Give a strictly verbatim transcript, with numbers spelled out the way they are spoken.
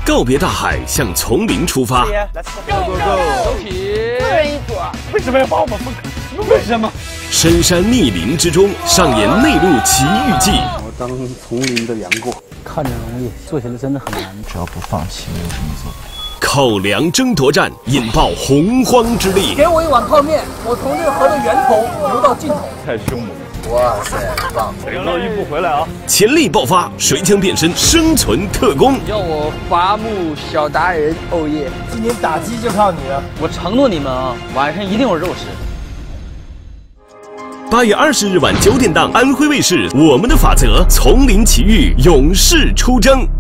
告别大海，向丛林出发。 Go go go！ 走起！ 个人一组。为什么要把我们分开？为什么？ 深山密林之中，上演内陆奇遇记。 我当丛林的杨过， 看着容易，做起来真的很难。 只要不放弃，没有什么做不了。 口粮争夺战引爆洪荒之力。 给我一碗泡面，我从这个河的源头流到尽头。 太凶猛！ 哇塞，棒！ 领到一步回来啊！ 潜力爆发，谁将变身生存特工？ 叫我伐木小达人，哦耶！ 今天打鸡就靠你了。 我承诺你们啊，晚上一定有肉吃。 八月二十日晚九点档，安徽卫视《我们的法则》丛林奇遇，勇士出征。